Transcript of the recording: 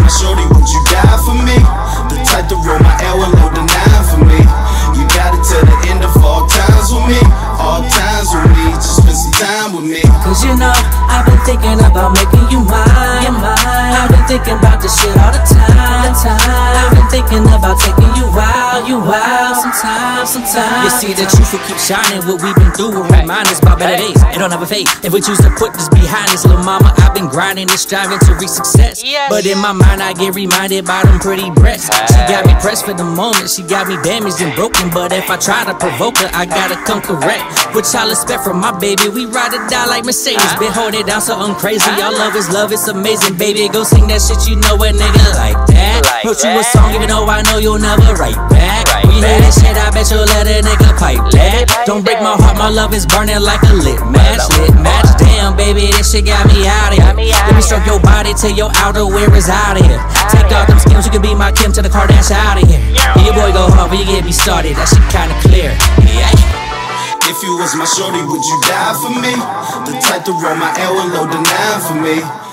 my shorty, would you die for me? The type to roll my L and load the 9 for me. You got it till the end of all times with me. All times with me, just spend some time with me. Cause you know, I've been thinking about making you mine. I've been thinking about this shit all the time. I've been thinking about taking you out sometimes. You see the truth will keep shining. What we've been through will remind us about better days. It don't ever fade. If we choose to put this behind us, little mama, I've been grinding and striving to reach success. But in my mind, I get reminded by them pretty breasts. She got me pressed for the moment. She got me damaged and broken. But if I try to provoke her, I gotta come correct. What y'all expect from my baby? We ride or die like Mercedes. Been holding it down so I'm crazy. Y'all love, it's amazing, baby. Go sing that shit, you know a nigga like that. Wrote you a song even though I know you'll never write back. We hear this shit, I bet you'll let a nigga pipe that. Don't break my heart, my love is burning like a lit match. Damn, baby, this shit got me out of here. Let me stroke your body till your outerwear is out of here. Take off them skins, you can be my Kim to the Kardashian out of here. And your boy go hard, but you get me started, that shit kinda clear. If you was my shorty, would you die for me? The type to roll my L and load the 9 for me.